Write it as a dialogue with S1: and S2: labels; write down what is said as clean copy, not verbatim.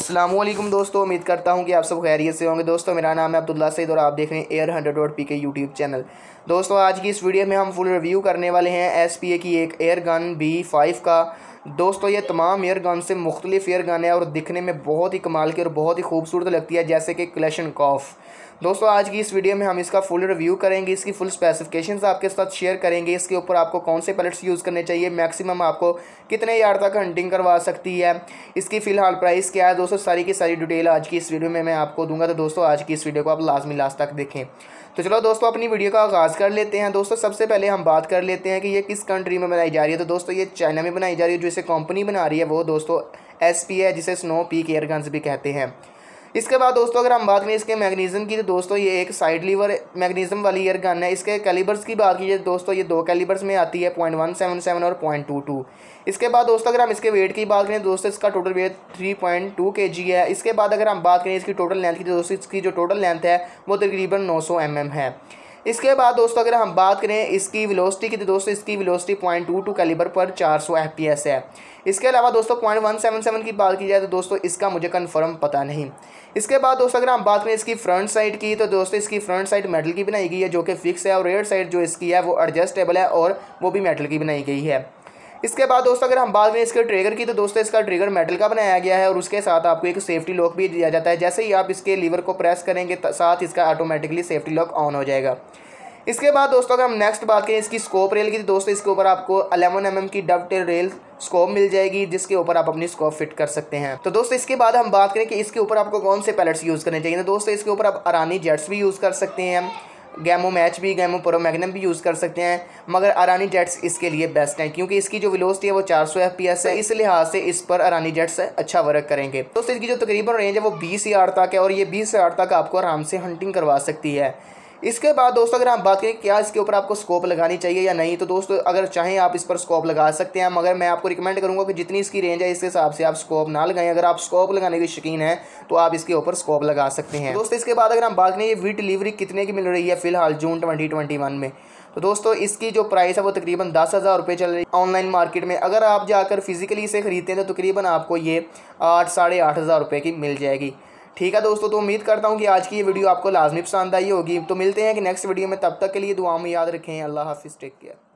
S1: अस्सलामुअलैकुम दोस्तों, उम्मीद करता हूं कि आप सब खैरियत से होंगे। दोस्तों मेरा नाम है अब्दुल्ला सईद और आप देख रहे हैं एयर 100.pk यूट्यूब चैनल। दोस्तों आज की इस वीडियो में हम फुल रिव्यू करने वाले हैं SPA की एक एयर गन B5 का। दोस्तों ये तमाम एयर गन से मुख्तलिफ एयर गन है और दिखने में बहुत ही कमाल की और बहुत ही खूबसूरत लगती है, जैसे कि क्लैशनकॉफ। दोस्तों आज की इस वीडियो में हम इसका फुल रिव्यू करेंगे, इसकी फुल स्पेसिफिकेशंस आपके साथ शेयर करेंगे, इसके ऊपर आपको कौन से पैलेट्स यूज़ करने चाहिए, मैक्सिमम आपको कितने यार्ड तक हंटिंग करवा सकती है, इसकी फ़िलहाल प्राइस क्या है। दोस्तों सारी की सारी डिटेल आज की इस वीडियो में मैं आपको दूंगा, तो दोस्तों आज की इस वीडियो को आप लाजमी लास्ट तक देखें। तो चलो दोस्तों अपनी वीडियो का आगाज़ कर लेते हैं। दोस्तों सबसे पहले हम बात कर लेते हैं कि ये किस कंट्री में बनाई जा रही है। तो दोस्तों ये चाइना में बनाई जा रही है। जो इसे कंपनी बना रही है वो दोस्तों SPA है, जिसे स्नो पीक एयर गन्स भी कहते हैं। इसके बाद दोस्तों अगर हम बात करें इसके मैग्नीज़म की, तो दोस्तों ये एक साइड लीवर मैग्नीज़म वाली एयर गन है। इसके कैलिबर्स की बात कीजिए दोस्तों ये दो कैलिबर्स में आती है, 0.177 और 0.22। इसके बाद दोस्तों अगर हम इसके वेट की बात करें दोस्तों इसका टोटल वेट 3.2 kg है। इसके बाद अगर हम बात करें इसकी टोटल लेंथ की, तो दोस्तों इसकी जो टोटल लेंथ है वो तकरीबन 900 mm है। इसके बाद दोस्तों अगर हम बात करें इसकी वेलोसिटी की, तो दोस्तों इसकी वेलोसिटी 0.22 कैलिबर पर 400 FPS है। इसके अलावा दोस्तों 0.177 की बात की जाए तो दोस्तों इसका मुझे कंफर्म पता नहीं। इसके बाद दोस्तों अगर हम बात करें इसकी फ्रंट साइड की, तो दोस्तों इसकी फ्रंट साइड मेटल की बनाई गई है जो कि फिक्स है, और रेयर साइड जो इसकी है वो एडजस्टेबल है और वो भी मेटल की बनाई गई है। इसके बाद दोस्तों अगर हम बात करें इसके ट्रिगर की, तो दोस्तों इसका ट्रिगर मेटल का बनाया गया है और उसके साथ आपको एक सेफ्टी लॉक भी दिया जाता है। जैसे ही आप इसके लीवर को प्रेस करेंगे साथ इसका ऑटोमेटिकली सेफ्टी लॉक ऑन हो जाएगा। इसके बाद दोस्तों अगर हम नेक्स्ट बात करें इसकी स्कोप रेल की, तो दोस्तों इसके ऊपर आपको 11 mm की डबटेल रेल स्कोप मिल जाएगी, जिसके ऊपर आप अपनी स्कोप फिट कर सकते हैं। तो दोस्तों इसके बाद हम बात करें कि इसके ऊपर आपको कौन से पैलेट्स यूज़ करने चाहिए। तो दोस्तों इसके ऊपर आप अरानी जेट्स भी यूज़ कर सकते हैं, गैमो मैच भी, गैमो प्रो मैग्नम भी यूज़ कर सकते हैं, मगर अरानी जेट्स इसके लिए बेस्ट हैं क्योंकि इसकी जो वेलोसिटी है वो 400 FPS है। इस लिहाज से इस पर अरानी जेट्स अच्छा वर्क करेंगे। दोस्तों इसकी जो तकरीबन रेंज है वो 20 यार्ड तक है और ये 20 यार्ड तक आपको आराम से हंटिंग करवा सकती है। इसके बाद दोस्तों अगर हम बात करें क्या इसके ऊपर आपको स्कोप लगानी चाहिए या नहीं, तो दोस्तों अगर चाहें आप इस पर स्कोप लगा सकते हैं, मगर मैं आपको रिकमेंड करूंगा कि जितनी इसकी रेंज है इस हिसाब से आप स्कोप ना लगाएं। अगर आप स्कोप लगाने के शौकीन हैं तो आप इसके ऊपर स्कोप लगा सकते हैं। दोस्तों इसके बाद अगर हम बात करें ये वी डिलीवरी कितने की मिल रही है फिलहाल जून 2021 में, तो दोस्तों इसकी जो प्राइस है वो तकरीबन 10,000 रुपये चल रही है ऑनलाइन मार्केट में। अगर आप जाकर फिजिकली इसे ख़रीदते हैं तो तकरीबन आपको ये 8-8,5 हज़ार रुपये की मिल जाएगी। ठीक है दोस्तों, तो उम्मीद करता हूँ कि आज की ये वीडियो आपको लाजमी पसंद आई होगी। तो मिलते हैं कि नेक्स्ट वीडियो में, तब तक के लिए दुआ में याद रखें। अल्लाह हाफिज़, टेक केयर।